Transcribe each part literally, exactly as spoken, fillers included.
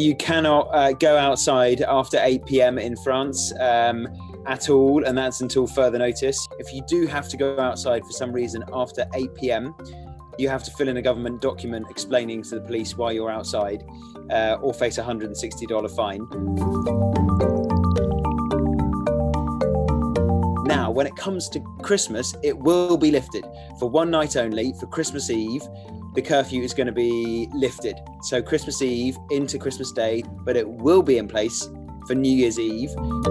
you cannot uh, go outside after eight p m in France um, at all, and that's until further notice. If you do have to go outside for some reason after eight p m, you have to fill in a government document explaining to the police why you're outside, uh, or face a one hundred sixty dollars fine. Now, when it comes to Christmas, it will be lifted for one night only. For Christmas Eve, the curfew is going to be lifted. So Christmas Eve into Christmas Day, but it will be in place for New Year's Eve.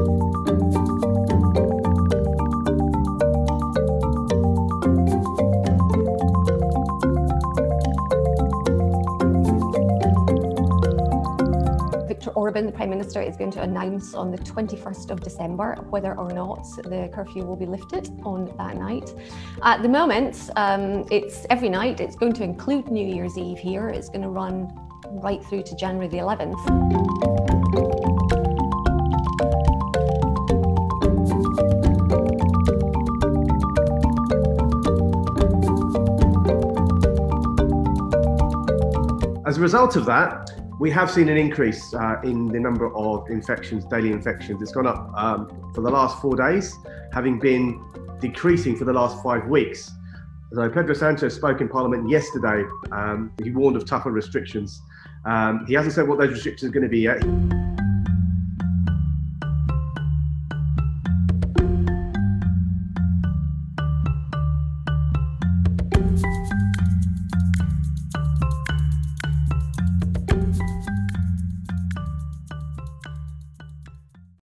Orbán, the Prime Minister, is going to announce on the twenty-first of December whether or not the curfew will be lifted on that night. At the moment, um, it's every night. It's going to include New Year's Eve here. It's going to run right through to January the eleventh. As a result of that, we have seen an increase uh, in the number of infections, daily infections. It's gone up um, for the last four days, having been decreasing for the last five weeks. So Pedro Sanchez spoke in Parliament yesterday. Um, he warned of tougher restrictions. Um, he hasn't said what those restrictions are going to be yet.